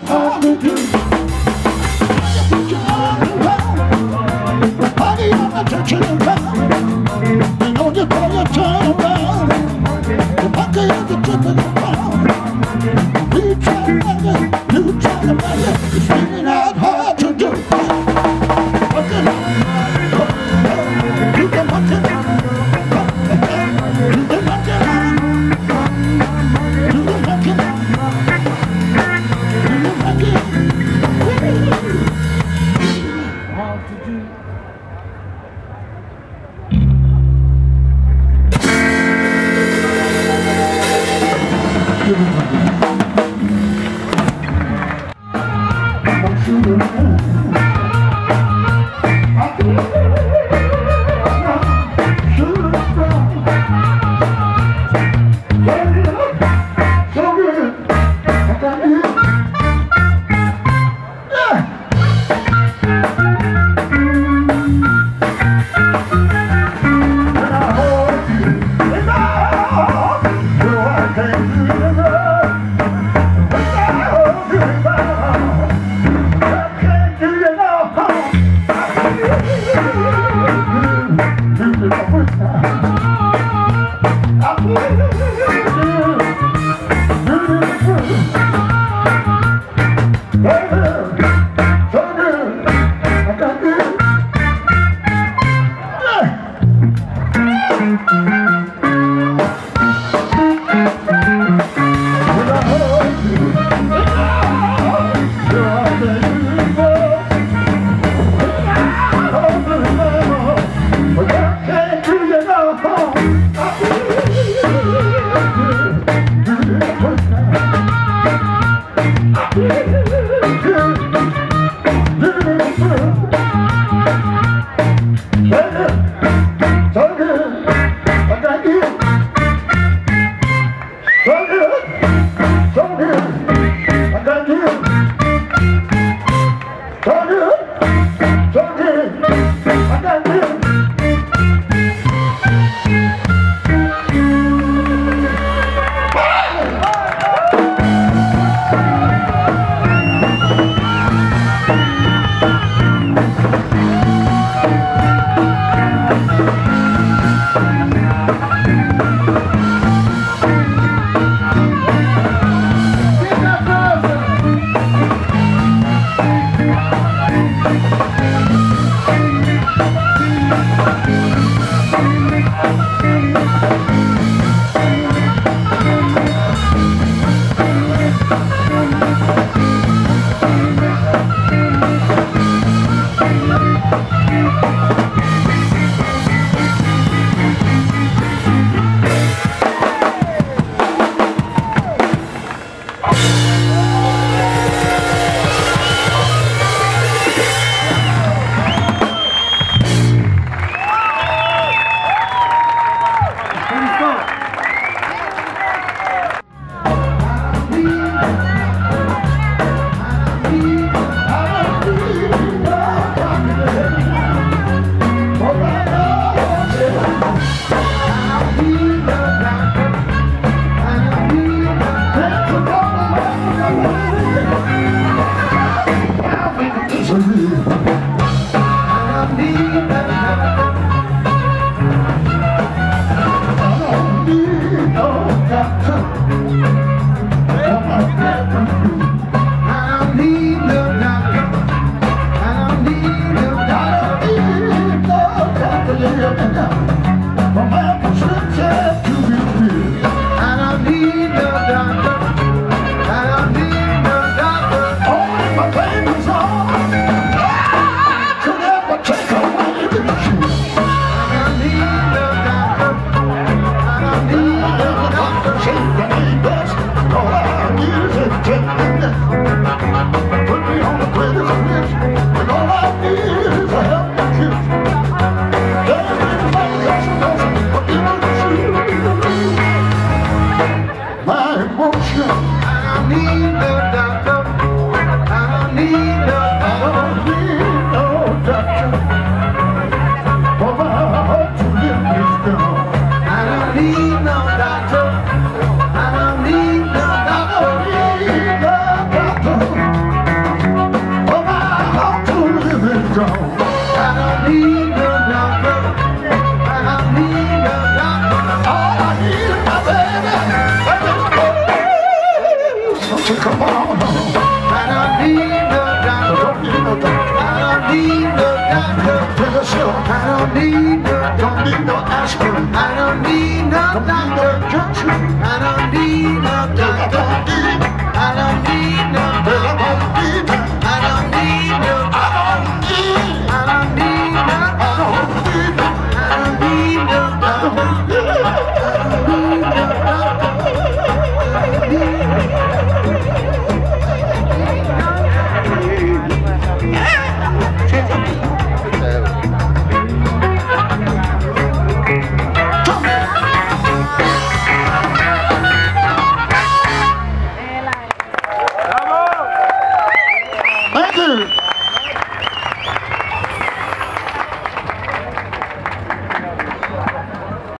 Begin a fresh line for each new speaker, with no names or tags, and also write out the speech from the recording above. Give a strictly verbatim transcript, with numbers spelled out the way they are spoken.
hard to do. I put your arms around, body on the touching around. And on your body you turn around, the monkey of the tripping around. We try to love you, you try to love you. It's really not hard to do. Work it out, you can work it out. You can work it out. You can work it out. You can work it out. Hard to do.
need no doctor.
Tell yourself,
I don't need no
don't
doctor.
need no aspirin.
I don't need no doctor.